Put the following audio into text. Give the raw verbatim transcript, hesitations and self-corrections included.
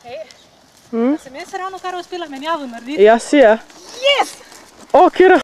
Ej, hm? sem jaz ravno kar uspela menjavo narediti. Ja, si je. Yes! O, kjera